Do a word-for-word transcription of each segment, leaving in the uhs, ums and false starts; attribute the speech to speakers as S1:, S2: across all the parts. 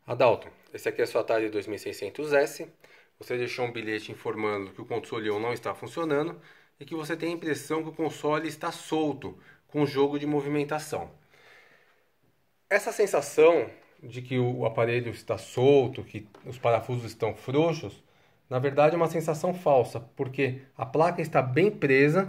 S1: Adalto, esse aqui é a sua Atari dois mil e seiscentos S. Você deixou um bilhete informando que o console não está funcionando e que você tem a impressão que o console está solto com o jogo de movimentação. Essa sensação de que o aparelho está solto, que os parafusos estão frouxos, na verdade é uma sensação falsa, porque a placa está bem presa.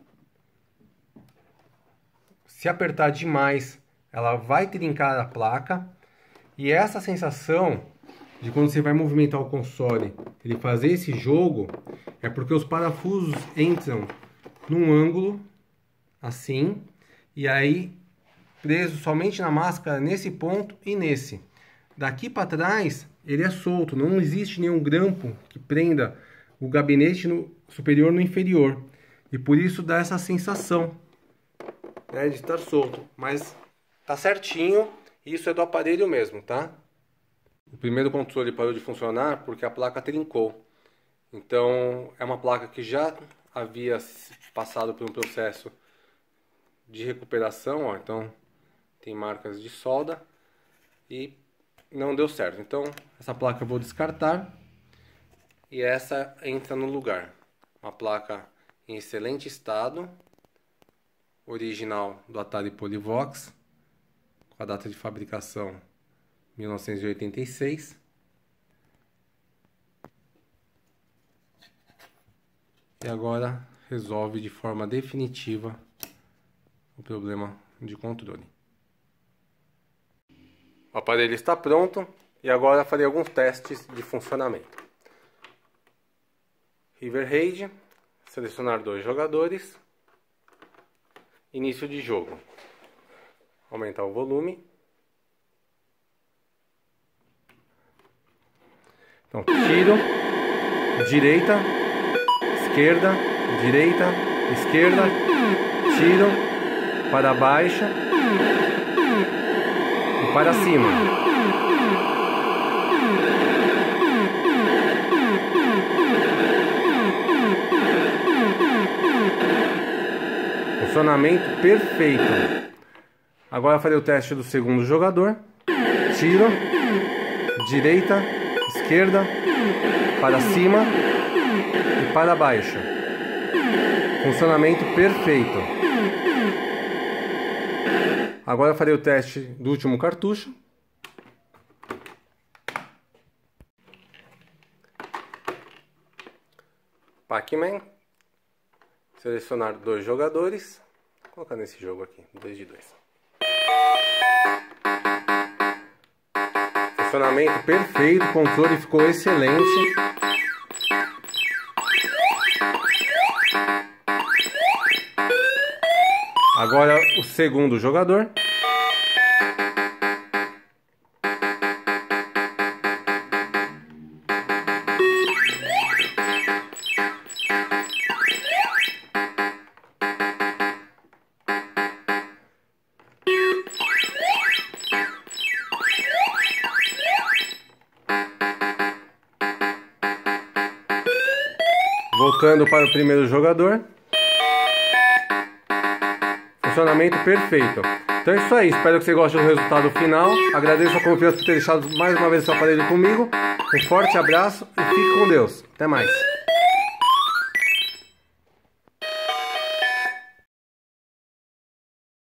S1: Se apertar demais, ela vai trincar a placa. E essa sensação de quando você vai movimentar o console, ele fazer esse jogo, é porque os parafusos entram num ângulo, assim, e aí preso somente na máscara nesse ponto e nesse. Daqui para trás, ele é solto, não existe nenhum grampo que prenda o gabinete no superior no inferior. E por isso dá essa sensação, né, de estar solto, mas tá certinho. Isso é do aparelho mesmo, tá? O primeiro controle parou de funcionar porque a placa trincou. Então, é uma placa que já havia passado por um processo de recuperação, ó. Então, tem marcas de solda e não deu certo. Então, essa placa eu vou descartar e essa entra no lugar. Uma placa em excelente estado, original do Atari Polivox, com a data de fabricação mil novecentos e oitenta e seis. E agora resolve de forma definitiva o problema de controle. O aparelho está pronto e agora farei alguns testes de funcionamento. River Raid, selecionar dois jogadores, início de jogo. Aumentar o volume. Então, tiro, direita, esquerda, direita, esquerda, tiro, para baixo e para cima. Funcionamento perfeito. Agora farei o teste do segundo jogador. Tiro, direita, esquerda, para cima e para baixo. Funcionamento perfeito. Agora farei o teste do último cartucho. Pac-Man. Selecionar dois jogadores. Vou colocar nesse jogo aqui, dois de dois. Funcionamento perfeito, o controle ficou excelente. Agora o segundo jogador. Voltando para o primeiro jogador. Funcionamento perfeito. Então é isso aí. Espero que você goste do resultado final. Agradeço a confiança por ter deixado mais uma vez o seu aparelho comigo. Um forte abraço e fique com Deus. Até mais.